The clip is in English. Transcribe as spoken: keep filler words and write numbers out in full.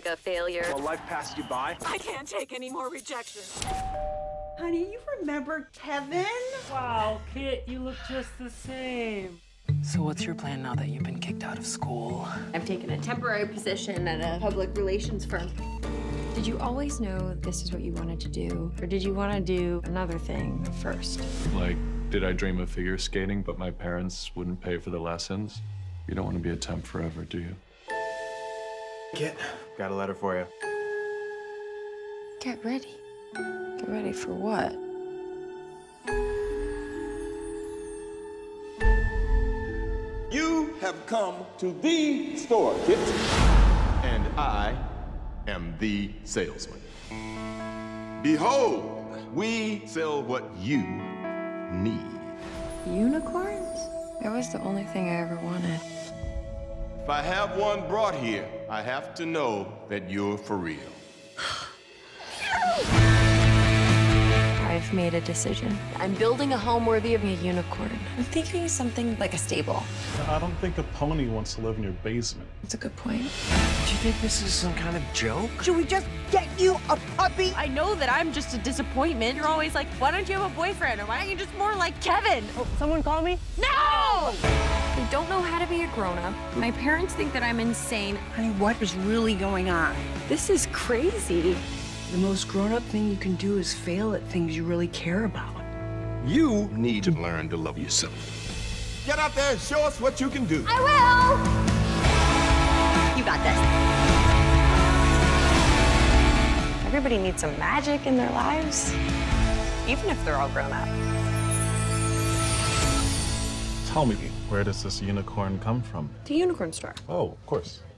like a failure. While life passed you by? I can't take any more rejection. Honey, you remember Kevin? Wow, Kit, you look just the same. So what's your plan now that you've been kicked out of school? I've taken a temporary position at a public relations firm. Did you always know this is what you wanted to do? Or did you want to do another thing first? Like, did I dream of figure skating, but my parents wouldn't pay for the lessons? You don't want to be a temp forever, do you? Kit, got a letter for you. Get ready. Get ready for what? You have come to the store, Kit. And I am the salesman. Behold, we sell what you need. Unicorns? That was the only thing I ever wanted. If I have one brought here, I have to know that you're for real. I've made a decision. I'm building a home worthy of a unicorn. I'm thinking something like a stable. I don't think a pony wants to live in your basement. That's a good point. Do you think this is some kind of joke? Should we just get you a puppy? I know that I'm just a disappointment. You're always like, why don't you have a boyfriend? Or why don't you just more like Kevin? Oh, someone call me? No! I don't know how to be a grown-up. My parents think that I'm insane. Honey, what is really going on? This is crazy. The most grown-up thing you can do is fail at things you really care about. You need to learn to love yourself. Get out there and show us what you can do. I will! You got this. Everybody needs some magic in their lives, even if they're all grown up. Tell me, where does this unicorn come from? The unicorn store. Oh, of course.